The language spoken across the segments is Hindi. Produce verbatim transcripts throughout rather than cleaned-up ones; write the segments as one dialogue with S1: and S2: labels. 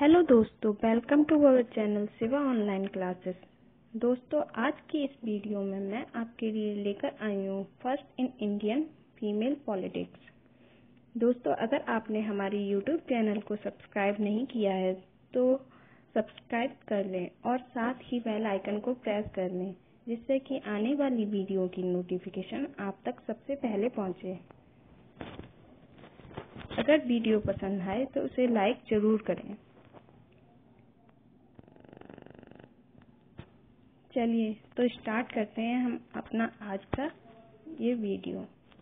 S1: हेलो दोस्तों, welcome to our channel Shiva online classes. दोस्तों, आज की इस वीडियो में मैं आपके लिए लेकर आई हूँ first in Indian female politics. दोस्तों, अगर आपने हमारी यूट्यूब चैनल को सब्सक्राइब नहीं किया है तो सब्सक्राइब कर लें और साथ ही बेल आइकन को प्रेस कर लें, जिससे कि आने वाली वीडियो की नोटिफिकेशन आप तक सबसे पहले पहुँचे। अगर वीडियो पसंद आए तो उसे लाइक जरूर करें। चलिए तो स्टार्ट करते हैं हम अपना आज का ये वीडियो।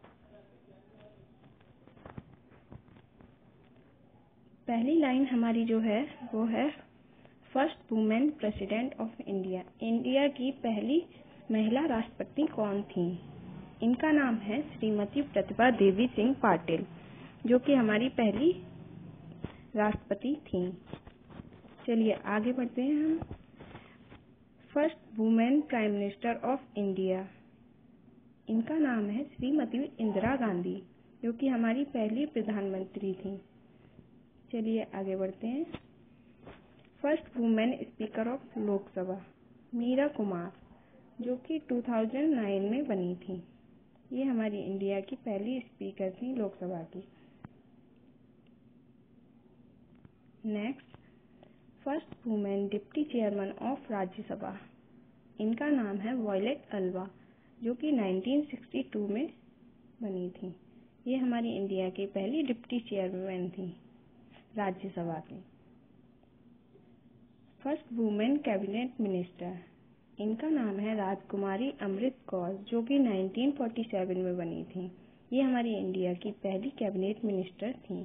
S1: पहली लाइन हमारी जो है वो है first women president of India. India की पहली महिला राष्ट्रपति कौन थी? इनका नाम है श्रीमती प्रतिभा देवी सिंह पाटिल, जो कि हमारी पहली राष्ट्रपति थी। चलिए आगे बढ़ते हैं हम। First women prime minister of India, इनका नाम है श्रीमती इंदिरा गांधी, जो कि हमारी पहली प्रधानमंत्री थी। चलिए आगे बढ़ते हैं। First women speaker of Lok Sabha, Meera Kumar, जो कि दो हज़ार नौ में बनी थी। ये हमारी इंडिया की पहली स्पीकर थी लोकसभा की। Next, first women deputy chairman of Rajya Sabha, इनका नाम है वॉयलेट अल्वा, जो कि उन्नीस सौ बासठ में बनी थी। ये हमारी इंडिया की पहली डिप्टी चेयरमैन थी राज्यसभा की। फर्स्ट वुमेन कैबिनेट मिनिस्टर, इनका नाम है राजकुमारी अमृत कौर, जो कि उन्नीस सौ सैंतालीस में बनी थी। ये हमारी इंडिया की पहली कैबिनेट मिनिस्टर थी।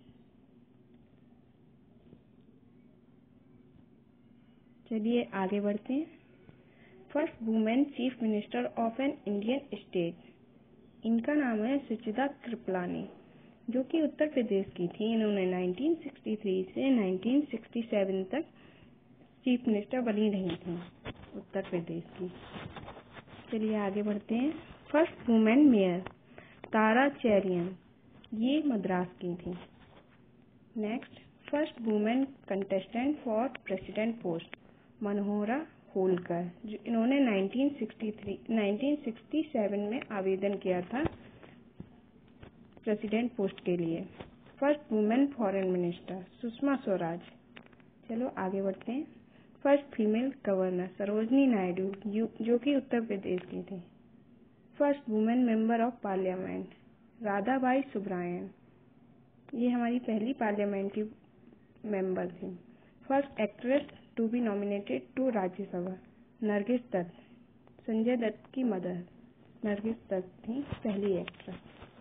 S1: चलिए आगे बढ़ते हैं। First women chief minister of an Indian state, इनका नाम है सुचिता कृपलानी, जो कि उत्तर प्रदेश की थी। इन्होंने उन्नीस सौ तिरसठ से उन्नीस सौ सड़सठ तक चीफ मिनिस्टर बनी रही थी उत्तर प्रदेश की। चलिए आगे बढ़ते हैं। First women mayor Tara Cherian, ये मद्रास की थी। Next, first women contestant for president post, Manohara Holkar, जो इन्होंने उन्नीस सौ तिरसठ उन्नीस सौ सड़सठ में आवेदन किया था प्रेसिडेंट पोस्ट के लिए। First women foreign minister Sushma Swaraj. चलो आगे बढ़ते हैं। First female governor Sarojini Naidu, जो कि उत्तर प्रदेश की थी। First women member of parliament Radhabai Subbarayan, ये हमारी पहली पार्लियामेंट की मेंबर थी। First actress to be nominated to Rajya Sabha Nargis Dutt, Sanjay Dutt की मदर नरगिस दत्त थी पहली एक्ट्रेस।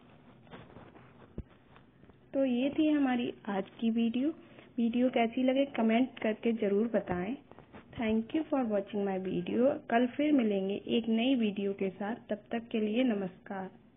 S1: तो ये थी हमारी आज की वीडियो। वीडियो कैसी लगे कमेंट करके जरूर बताएं। Thank you for watching my video. कल फिर मिलेंगे एक नई वीडियो के साथ। तब तक के लिए नमस्कार।